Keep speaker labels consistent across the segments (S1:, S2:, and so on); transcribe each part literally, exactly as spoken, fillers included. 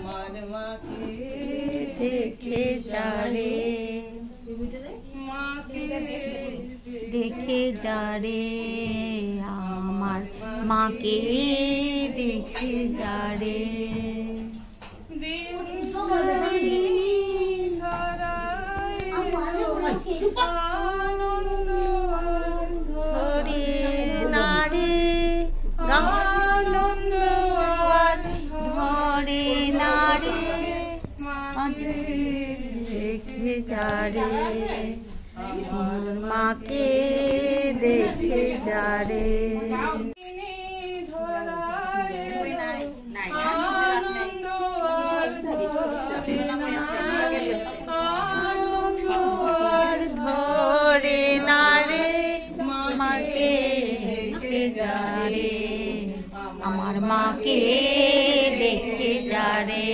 S1: আমার মাকে দেখে যারে মাকে দেখে যারে আমার মাকে দেখে যারে আনন্দ ধরে নারে আনন্দ ধরে নারে মাঝে দেখে যারে আমার মাকে দেখে যারে ধরে নারে মাকে দেখে যারে আমার মাকে দেখে যারে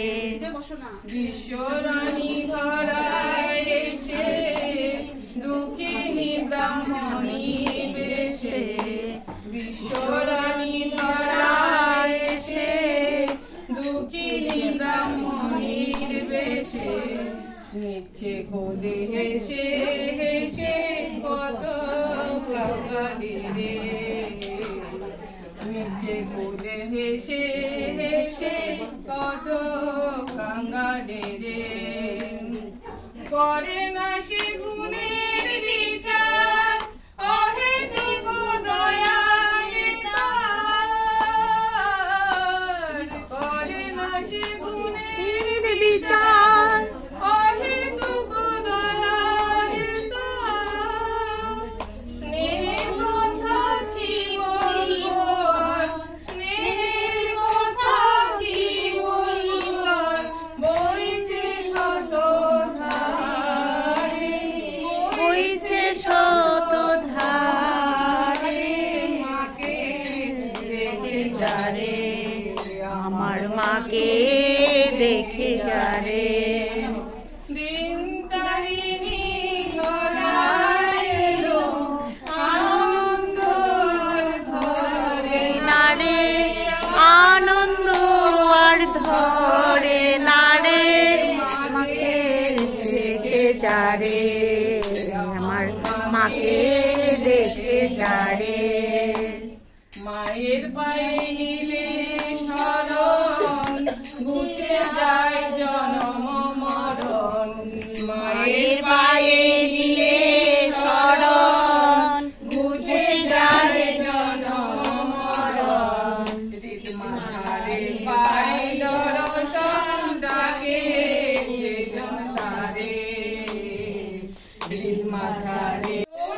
S1: বিশ্বরানী ধরায় এসে দুঃখিনী ব্রাহ্মণী বেশে বিশ্বরানী ধরায় এসে দুঃখিনী ব্রাহ্মণীর বেশে মিছে কোলে হেসে হেসে কত কাঙালি রে মিছে কোলে হেসে হেসে কত কাঙালি রে করে না সে গুণের বিচার অহেতুক দয়ালে তার করে না সে গুণের বিচার অহেতুক দয়ালে তার স্নেহের কথা কি বলবো স্নেহের কথা কি বলবো বইছে শত ধারে বইছে শত ধারে মাকে দেখে যারে আমার মাকে দেখে যারে দিন তারিণী ধরায় এলো আনন্দ ধরে নারে আনন্দ আর ধরে নারে মাকে দেখে যারে আমার মাকে দেখে যারে মায়ের পায়ে নিলে শরণ ঘুচে যায় জনম মরণ মায়ের পায়ে নিলে শরণ ঘুচে যায় জনম মরণ মাঝারে পায়ে দর্শন ডাকে জন তারে মাঝারে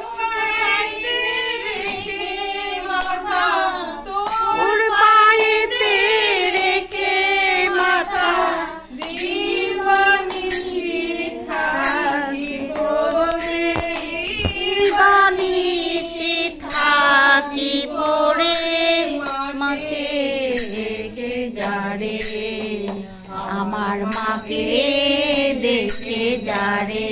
S1: কি পড়ে মাকে দেখে যারে আমার মাকে দেখে যারে।